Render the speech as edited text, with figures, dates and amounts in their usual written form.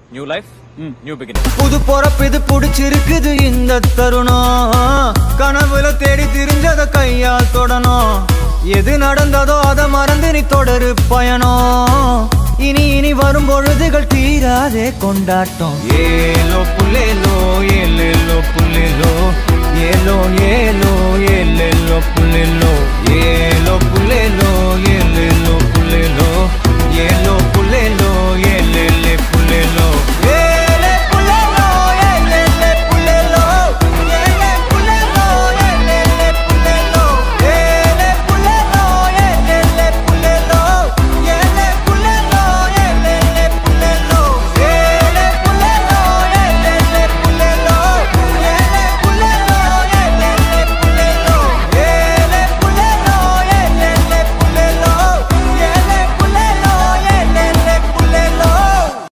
New life, new beginning. புது பொறப்பு இது புடிச்சிருக்குது இந்த தருணம். கனவுல தேடி திரிஞ்சத கையால் தொடணும். எது நடந்ததோ அதை மறந்து நீ தொடரு பயணம். இனி இனி வரும் பொழுதுகள் தீராதே கொண்டாட்டம். ஏலோ புல்லேலோ ஏலேலோ புல்லேலோ ஏலோ ஏலோ ஏலேலோ புல்லேலோ ஏலோ புல்லேலோ ஏலேலோ புல்லேலோ ஏலோ